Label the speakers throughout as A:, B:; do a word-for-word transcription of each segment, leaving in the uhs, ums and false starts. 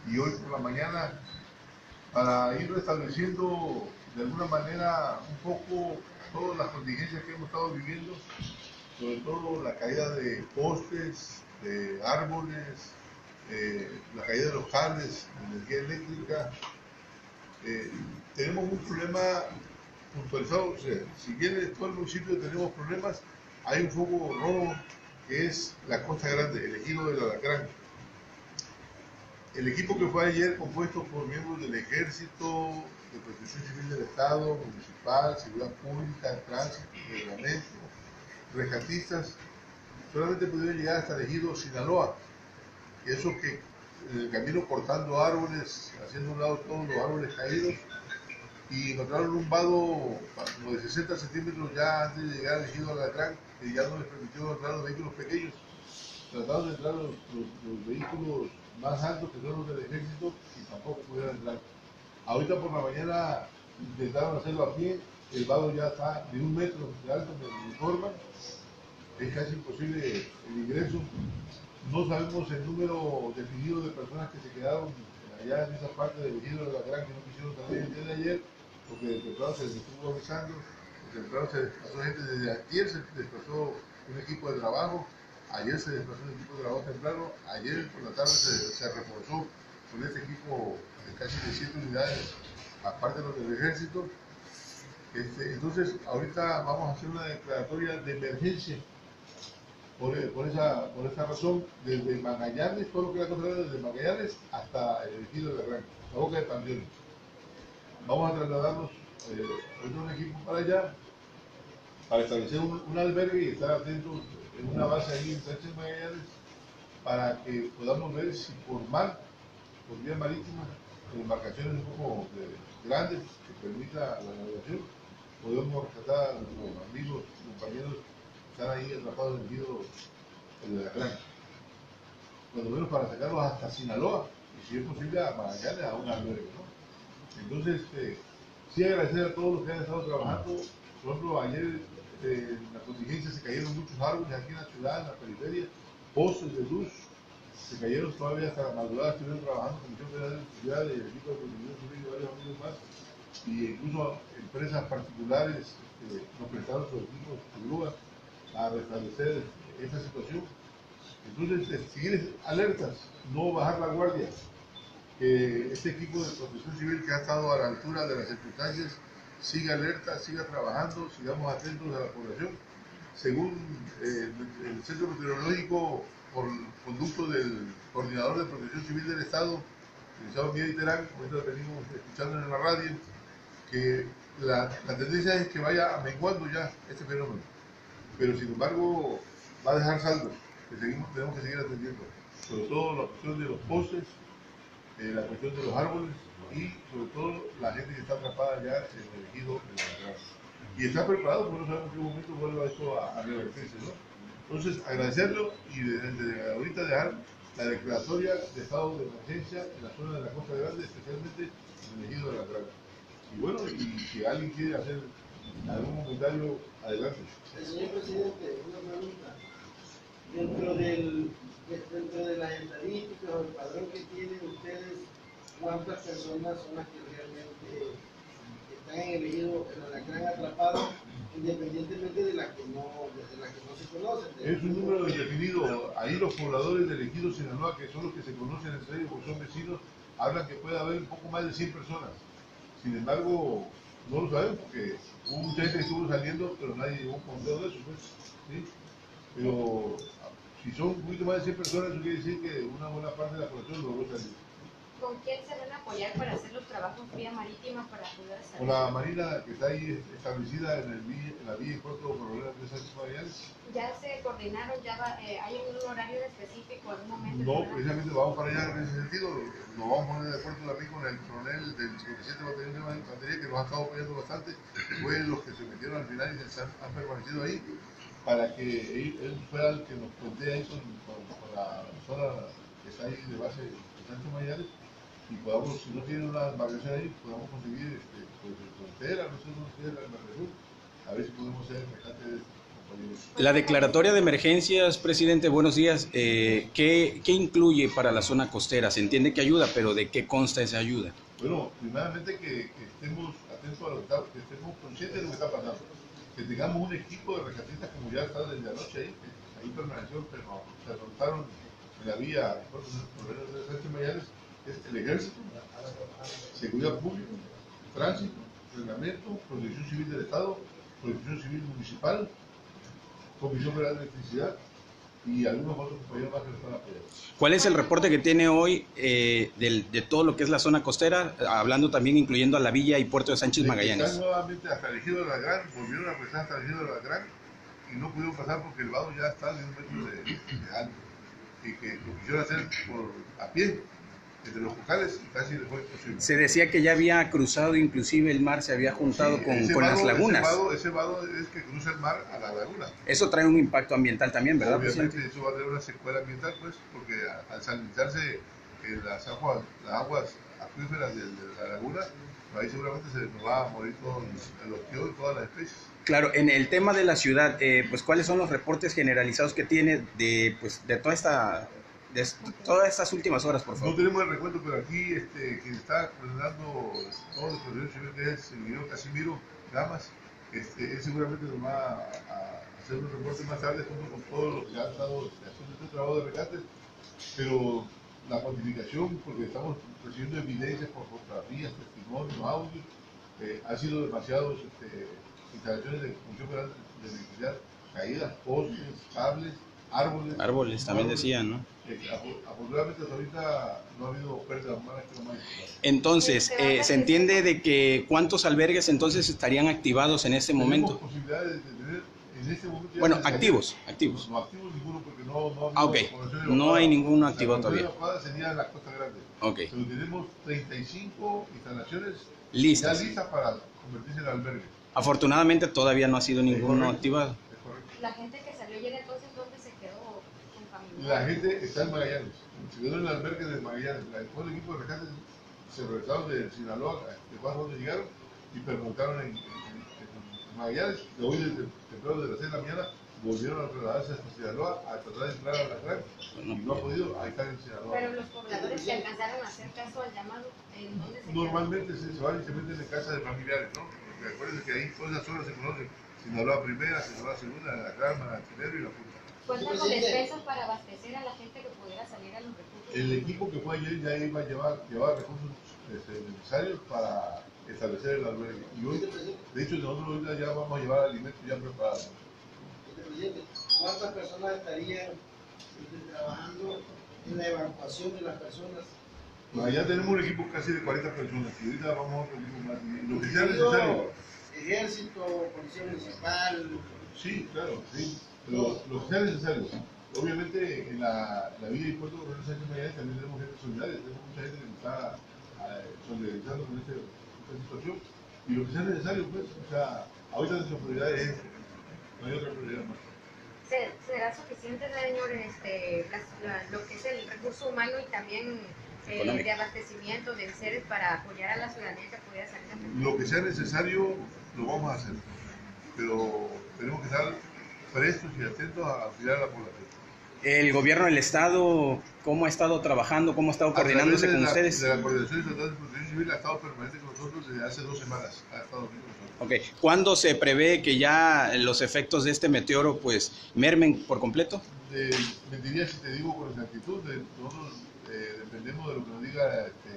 A: y hoy por la mañana para ir restableciendo de alguna manera un poco todas las contingencias que hemos estado viviendo, sobre todo la caída de postes, de árboles, eh, la caída de los cables de energía eléctrica. Eh, tenemos un problema puntualizado, o sea, si bien en todo el municipio tenemos problemas, hay un foco rojo que es la Costa Grande, el ejido del Alacrán. El equipo que fue ayer, compuesto por miembros del Ejército, de Protección Civil del Estado, Municipal, Seguridad Pública, Tránsito, Reglamento, rescatistas, solamente pudieron llegar hasta el ejido Sinaloa. Eso que en el camino cortando árboles, haciendo a un lado todos los árboles caídos, y encontraron un vado como de sesenta centímetros ya antes de llegar al ejido Alacrán, que ya no les permitió entrar los vehículos pequeños. Trataron de entrar los, los, los vehículos más altos, que son los del ejército, y tampoco pudieron entrar. Ahorita por la mañana intentaron hacerlo a pie, el vado ya está de un metro de alto, me informan, es casi imposible el ingreso. No sabemos el número definido de personas que se quedaron allá en esa parte del ejido de la gran que no quisieron salir el día de ayer, porque de temprano se les estuvo avisando, de temprano se desplazó gente, desde ayer se desplazó un equipo de trabajo, ayer se desplazó un equipo de trabajo temprano, ayer por la tarde se, se reforzó con este equipo de casi de siete unidades, aparte de los del ejército. Este, entonces, ahorita vamos a hacer una declaratoria de emergencia por, por, esa, por esa razón, desde Magallanes, todo lo que va a controlar desde Magallanes hasta el ejido de la Granja, la boca de Panteón. Vamos a trasladarnos eh, un equipo para allá, para establecer un, un albergue y estar atentos en una base ahí en Sánchez Magallanes, para que podamos ver si por mar, por vía marítima, en embarcaciones un poco de, grandes que permita la navegación, podemos rescatar a nuestros amigos, compañeros que están ahí atrapados en el ejido de la Granja, cuando menos para sacarlos hasta Sinaloa, y si es posible a Magallanes, a un albergue, ¿no? Entonces, este, sí agradecer a todos los que han estado trabajando. Por ejemplo, ayer eh, en la contingencia se cayeron muchos árboles aquí en la ciudad, en la periferia, postes de luz, se cayeron todavía hasta la madrugada, estuvieron trabajando con Comisión Federal de Electricidad, el equipo de Protección Civil y varios amigos más, y incluso empresas particulares este, nos prestaron sus equipos de grúa a restablecer esta situación. Entonces, seguir alertas, no bajar la guardia, que este equipo de protección civil que ha estado a la altura de las circunstancias siga alerta, siga trabajando, sigamos atentos a la población. Según eh, el Centro Meteorológico, por conducto del Coordinador de Protección Civil del Estado, el licenciado Miguel Terán, ahorita venimos escuchando en la radio, que la, la tendencia es que vaya menguando ya este fenómeno, pero sin embargo va a dejar saldos que seguimos, tenemos que seguir atendiendo, sobre todo la cuestión de los postes, eh, la cuestión de los árboles y sobre todo la gente que está atrapada ya en el ejido de la granja. Y está preparado, porque no sabemos en qué momento vuelva esto a, a revertirse, ¿no? Entonces, agradecerlo y desde de ahorita dejar la declaratoria de estado de emergencia en la zona de la Costa Grande, especialmente en el ejido de la granja. Y bueno, y si alguien quiere hacer algún comentario, adelante.
B: Señor presidente, una pregunta. Dentro, del, dentro de las estadísticas o el padrón que tienen ustedes, ¿cuántas personas son las que realmente están en el ejido, en el Alacrán atrapado, independientemente de las que no, de las que no se conocen?
A: Es un número indefinido. Ahí los pobladores del ejido Sinaloa, que son los que se conocen entre ellos porque son vecinos, hablan que puede haber un poco más de cien personas. Sin embargo, no lo sabemos porque hubo mucha gente que estuvo saliendo, pero nadie llegó a un conteo de eso, pues, ¿sí? Pero si son un poquito más de cien personas, eso quiere decir que una buena parte de la población logró salir.
C: ¿Con quién se van a apoyar para hacer los trabajos vía marítima para poder salir?
A: Con la marina que está ahí establecida en, el villa, en la vía y puerto Corolera de Sánchez Magallanes.
C: ¿Ya se coordinaron? ¿Ya va, eh, hay un horario específico, algún momento?
A: No, precisamente vamos para allá en ese sentido. Nos vamos a poner de acuerdo también con el coronel del cincuenta y siete Batallón de Infantería, que nos ha estado apoyando bastante. Fue los que se metieron al final y se han, han permanecido ahí, para que él, él fuera el que nos puente ahí con, con, con la zona que está ahí de base de Sánchez Magallanes, y podamos, si no tienen una embarcación ahí, podamos conseguir este, pues, frontera, no sé dónde sea la embarcación, a ver si podemos ser rescate de
D: La declaratoria de emergencias, presidente, buenos días. Eh, ¿qué, ¿Qué incluye para la zona costera? Se entiende que ayuda, pero ¿de qué consta esa ayuda?
A: Bueno, primeramente que, que estemos atentos a lo que está, que estemos conscientes de lo que está pasando. Que tengamos un equipo de rescatistas como ya está desde anoche ahí, que ahí permaneció, pero se afrontaron en la vía por de Sánchez Magallanes, es el ejército, seguridad pública, tránsito, reglamento, protección civil del Estado, protección civil municipal, Comisión Federal de Electricidad y algunos otros compañeros más que nos están apoyando.
D: ¿Cuál es el reporte que tiene hoy eh, del, de todo lo que es la zona costera, hablando también incluyendo a la villa y puerto de Sánchez
A: de
D: Magallanes?
A: Están nuevamente hasta el Ejido de la Gran, volvieron a prestar hasta el Ejido de la Gran y no pudieron pasar porque el vado ya está de un metro de, de alto y que lo quisieron hacer por, a pie entre los cocales y casi les fue imposible.
D: Se decía que ya había cruzado, inclusive el mar se había juntado
A: Sí,
D: con,
A: ese
D: con
A: vado,
D: las lagunas.
A: Ese vado, ese vado es que cruza el mar a la laguna.
D: Eso trae un impacto ambiental también, ¿verdad,
A: Obviamente
D: presidente?
A: eso va a tener una secuela ambiental, pues, porque a- al salinizarse eh, las aguas, las aguas acuíferas de, de la laguna, ahí seguramente se nos va a morir todo el ostión y todas las especies.
D: Claro, en el tema de la ciudad, eh, pues ¿cuáles son los reportes generalizados que tiene de, pues, de toda esta, de todas estas últimas horas, por
A: No
D: favor?
A: tenemos el recuento, pero aquí este, quien está coordinando todo el proceso civil, que es el ingeniero Casimiro Gamas, este, él seguramente nos va a, a hacer un reporte más tarde junto con todos los que han estado haciendo este trabajo de rescate, pero la cuantificación, porque estamos recibiendo evidencias por fotografías, testimonios, audios, eh, ha sido demasiados este, instalaciones de Comisión Federal de Electricidad caídas, postes, cables, árboles.
D: Árboles, también
A: árboles.
D: decían, ¿no?
A: Eh, afortunadamente hasta ahorita no ha habido pérdidas humanas que no más.
D: Entonces, eh, se entiende de que cuántos albergues entonces estarían activados en este momento.
A: Tenemos posibilidades de tener en este momento.
D: Bueno, activos, activos.
A: No, activos ninguno porque no, no,
D: Ah, ok. No hay ninguno activado todavía.
A: La sería la Costa Grande.
D: Ok.
A: Pero tenemos treinta y cinco instalaciones
D: Listas.
A: ya listas para convertirse en albergue.
D: Afortunadamente todavía no ha sido ninguno activado.
A: Es correcto.
C: La gente que salió ayer entonces, ¿dónde se quedó? ¿Con familiares?
A: La gente está en Magallanes, se quedó en el albergue de Magallanes. La- Todo el equipo de rescate se regresaron de Sinaloa, de Guajo donde llegaron y permanecieron en, en, en Magallanes. De hoy desde temprano de las seis de la mañana volvieron a trasladarse hasta Sinaloa a tratar de entrar a la gran y no ha podido, ahí están en Sinaloa.
C: Pero los pobladores que alcanzaron a hacer caso al llamado, ¿en dónde se quedaron?
A: Normalmente se, se van y se meten en casa de familiares, ¿no? Porque acuérdense que ahí todas las zonas se conocen. Sinaloa primera, Sinaloa segunda, la gran, Manantinero y la punta.
C: ¿Cuentan con despensas para abastecer a la gente que pudiera salir a los refugios?
A: El equipo que fue ayer ya iba a llevar, llevar recursos este, necesarios para establecer el albergue. Y hoy, de hecho, nosotros ahorita ya vamos a llevar alimentos ya preparados.
B: Presidente, ¿cuántas personas estarían este, trabajando en la evacuación de las personas?
A: Bueno, ya tenemos un equipo casi de cuarenta personas y ahorita vamos a otro equipo más. Y lo que sea necesario.
B: Ejército, policía municipal.
A: Sí, claro, sí. Lo, lo que sea necesario. Obviamente en la, la vía y puerto de Sánchez Magallanes también tenemos gente solidaria, tenemos mucha gente que nos está eh, solidarizando con este, esta situación. Y lo que sea necesario, pues, o sea, ahorita nuestra prioridad es esto. No hay otra prioridad más.
C: ¿Se- ¿Será suficiente, señor, este, las- la- lo que es el recurso humano y también eh,
D: Económico.
C: de abastecimiento de enseres para apoyar a la ciudadanía que pudiera salir a hacer?
A: Lo que sea necesario lo vamos a hacer, pero tenemos que estar prestos y atentos a auxiliar a la población.
D: El gobierno del estado, ¿cómo ha estado trabajando? ¿Cómo ha estado
A: A través
D: coordinándose
A: de
D: con
A: la,
D: ustedes?
A: De la Coordinación Estatal de Protección Civil ha estado permanente con nosotros desde hace dos semanas. Ha estado aquí con nosotros.
D: Ok. ¿Cuándo se prevé que ya los efectos de este meteoro pues mermen por completo?
A: Eh, mentiría si te digo con exactitud, de, nosotros eh, dependemos de lo que nos diga este,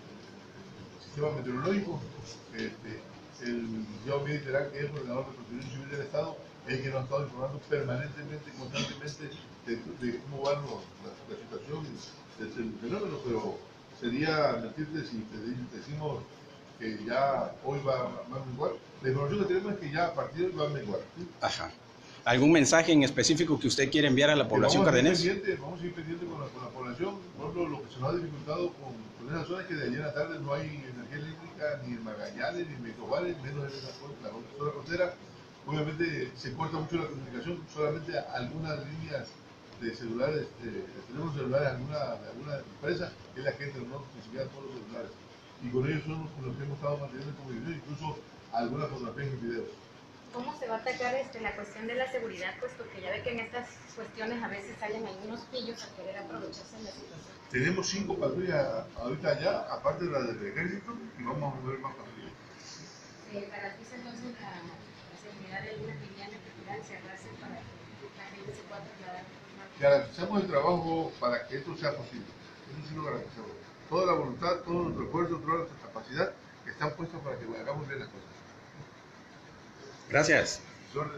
A: el sistema meteorológico. Este, el licenciado Miguel Terán, que es el coordinador de Protección Civil del Estado, es el que nos ha estado informando permanentemente, constantemente de, de cómo va la, la situación del fenómeno, pero sería mentirte si te, te decimos que ya hoy va, va a menguar. La información que tenemos es que ya a partir de hoy va a menguar. ¿Sí?
D: Ajá. ¿Algún mensaje en específico que usted quiere enviar a la población
A: vamos a ir
D: cardenense?
A: pendiente, vamos a ir pendiente con la, con la población. Por ejemplo, lo que se nos ha dificultado con, con esas zonas es que de ayer a tarde no hay energía eléctrica ni en Magallanes, ni en Metrovares, menos en esa zona, la zona costera. Obviamente se corta mucho la comunicación, solamente algunas líneas de celulares, eh, tenemos celulares de alguna, de alguna empresa, que es la gente, no ni siquiera todos los celulares. Y con ellos son con los que hemos estado manteniendo comunicación, incluso algunas fotografías y videos.
C: ¿Cómo se va a atacar este, la cuestión de la seguridad? Puesto que ya ve que en estas cuestiones a veces salen algunos pillos a querer aprovecharse de la situación.
A: Tenemos cinco patrullas ahorita allá, aparte de las del ejército, y vamos a mover más patrullas.
C: Eh, garantiza entonces la, la seguridad de alguna vivienda que puedan cerrarse para que la gente se pueda trasladar.
A: Garantizamos el trabajo para que esto sea posible. Eso sí lo garantizamos. Toda la voluntad, todo nuestro esfuerzo, toda nuestra capacidad están puestos para que hagamos bien las cosas.
D: Gracias.
A: Suerte.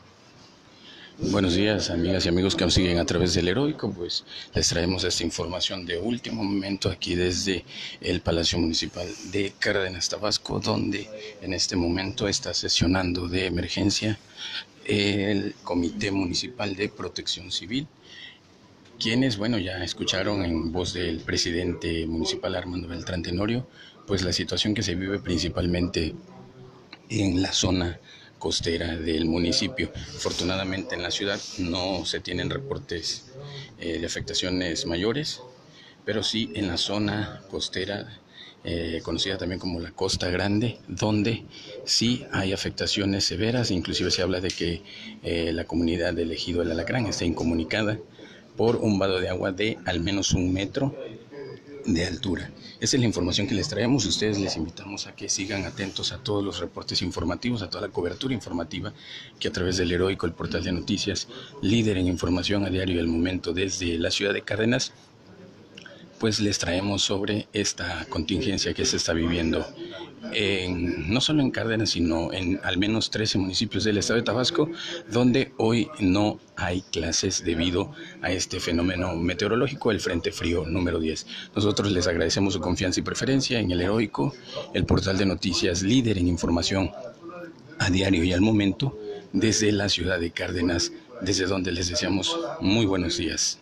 D: Buenos días, amigas y amigos que nos siguen a través del Heroico. Pues les traemos esta información de último momento aquí desde el Palacio Municipal de Cárdenas, Tabasco, donde en este momento está sesionando de emergencia el Comité Municipal de Protección Civil, quienes, bueno, ya escucharon en voz del presidente municipal Armando Beltrán Tenorio, pues la situación que se vive principalmente en la zona costera del municipio. Afortunadamente en la ciudad no se tienen reportes eh, de afectaciones mayores, pero sí en la zona costera, eh, conocida también como la Costa Grande, donde sí hay afectaciones severas. Inclusive se habla de que eh, la comunidad del Ejido El Alacrán está incomunicada por un vado de agua de al menos un metro de altura. Esa es la información que les traemos. Ustedes les invitamos a que sigan atentos a todos los reportes informativos, a toda la cobertura informativa que a través del Heroico, el portal de noticias, líder en información a diario y al momento desde la ciudad de Cárdenas, pues les traemos sobre esta contingencia que se está viviendo en, no solo en Cárdenas, sino en al menos trece municipios del estado de Tabasco, donde hoy no hay clases debido a este fenómeno meteorológico, el Frente Frío número diez. Nosotros les agradecemos su confianza y preferencia en el Heroico, el portal de noticias líder en información a diario y al momento desde la ciudad de Cárdenas, desde donde les deseamos muy buenos días.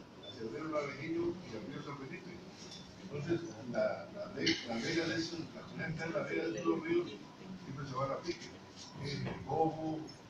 A: Entonces, la, la, ley, la regla de esos, la regla de esos ríos siempre se va a la pique. Eh, Bobo,